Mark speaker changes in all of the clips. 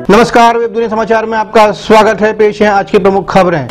Speaker 1: नमस्कार, वेब दुनिया समाचार में आपका स्वागत है। पेश है आज की प्रमुख खबरें।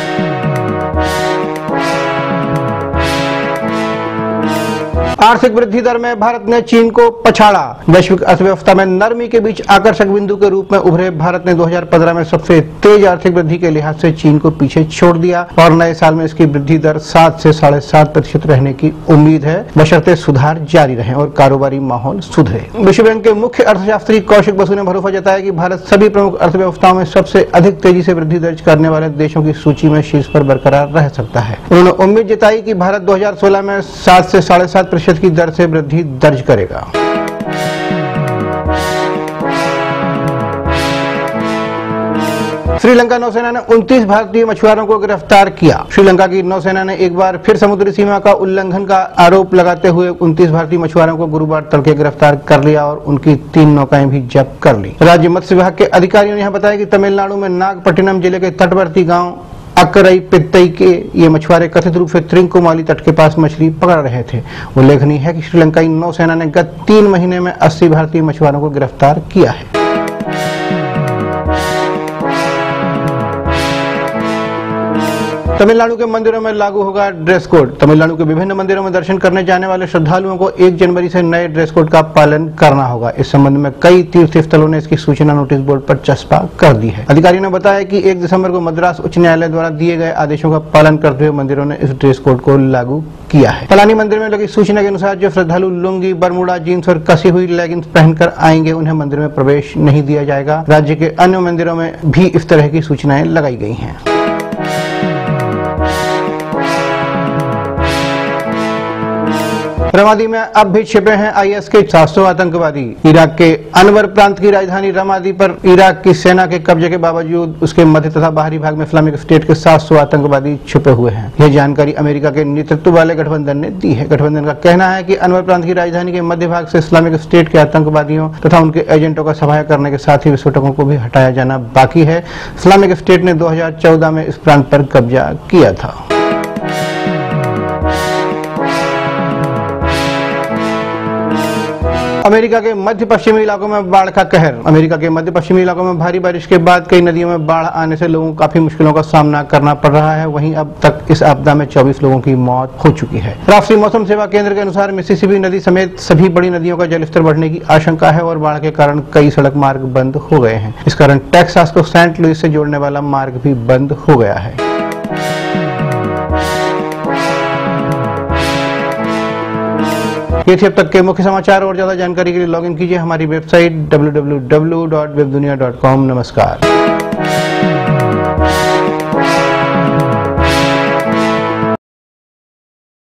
Speaker 1: आर्थिक वृद्धि दर में भारत ने चीन को पछाड़ा। वैश्विक अर्थव्यवस्था में नरमी के बीच आकर्षक बिंदु के रूप में उभरे भारत ने 2015 में सबसे तेज आर्थिक वृद्धि के लिहाज से चीन को पीछे छोड़ दिया और नए साल में इसकी वृद्धि दर 7 से 7.5% रहने की उम्मीद है, बशर्ते सुधार जारी रहे और कारोबारी माहौल सुधरे। विश्व बैंक के मुख्य अर्थशास्त्री कौशिक बसु ने भरोसा जताया कि भारत सभी प्रमुख अर्थव्यवस्थाओं में सबसे अधिक तेजी से वृद्धि दर्ज करने वाले देशों की सूची में शीर्ष पर बरकरार रह सकता है। उन्होंने उम्मीद जताई कि भारत 2016 में 7 से 7.5% की दर से वृद्धि दर्ज करेगा। श्रीलंका नौसेना ने 29 भारतीय मछुआरों को गिरफ्तार किया। श्रीलंका की नौसेना ने एक बार फिर समुद्री सीमा का उल्लंघन का आरोप लगाते हुए 29 भारतीय मछुआरों को गुरुवार तड़के गिरफ्तार कर लिया और उनकी 3 नौकाएं भी जब्त कर ली। राज्य मत्स्य विभाग के अधिकारियों ने यहां बताया कि तमिलनाडु में नागपट्टिनम जिले के तटवर्ती गांव अक्करई पित्तई के ये मछुआरे कथित रूप से त्रिंकोमाली तट के पास मछली पकड़ रहे थे। उल्लेखनीय है कि श्रीलंकाई नौसेना ने गत 3 महीने में 80 भारतीय मछुआरों को गिरफ्तार किया है। तमिलनाडु के मंदिरों में लागू होगा ड्रेस कोड। तमिलनाडु के विभिन्न मंदिरों में दर्शन करने जाने वाले श्रद्धालुओं को 1 जनवरी से नए ड्रेस कोड का पालन करना होगा। इस संबंध में कई तीर्थ स्थलों ने इसकी सूचना नोटिस बोर्ड पर चस्पा कर दी है। अधिकारियों ने बताया कि 1 दिसंबर को मद्रास उच्च न्यायालय द्वारा दिए गए आदेशों का पालन करते हुए मंदिरों ने इस ड्रेस कोड को लागू किया है। पलानी मंदिर में लगी सूचना के अनुसार जो श्रद्धालु लुंगी, बरमूडा, जीन्स और कसी हुई लेगिंग्स पहनकर आएंगे उन्हें मंदिर में प्रवेश नहीं दिया जाएगा। राज्य के अन्य मंदिरों में भी इस तरह की सूचनाएं लगाई गई हैं। रमादी में अब भी छिपे हैं आईएस के 700 आतंकवादी। इराक के अनवर प्रांत की राजधानी रमादी पर इराक की सेना के कब्जे के बावजूद उसके मध्य तथा बाहरी भाग में इस्लामिक स्टेट के 700 आतंकवादी छुपे हुए हैं। यह जानकारी अमेरिका के नेतृत्व वाले गठबंधन ने दी है। गठबंधन का कहना है कि अनवर प्रांत की राजधानी के मध्य भाग से इस्लामिक स्टेट के आतंकवादियों तथा उनके एजेंटों का सफाया करने के साथ ही विस्फोटकों को भी हटाया जाना बाकी है। इस्लामिक स्टेट ने 2014 में इस प्रांत पर कब्जा किया था। अमेरिका के मध्य पश्चिमी इलाकों में बाढ़ का कहर। अमेरिका के मध्य पश्चिमी इलाकों में भारी बारिश के बाद कई नदियों में बाढ़ आने से लोगों को काफी मुश्किलों का सामना करना पड़ रहा है। वहीं अब तक इस आपदा में 24 लोगों की मौत हो चुकी है। राष्ट्रीय मौसम सेवा केंद्र के अनुसार मिसिसिपी नदी समेत सभी बड़ी नदियों का जलस्तर बढ़ने की आशंका है और बाढ़ के कारण कई सड़क मार्ग बंद हो गए हैं। इस कारण टेक्सास को सेंट लुइस से जोड़ने वाला मार्ग भी बंद हो गया है। ये थे अब तक के मुख्य समाचार। और ज्यादा जानकारी के लिए लॉगिन कीजिए हमारी वेबसाइट www.webdunia.com। नमस्कार।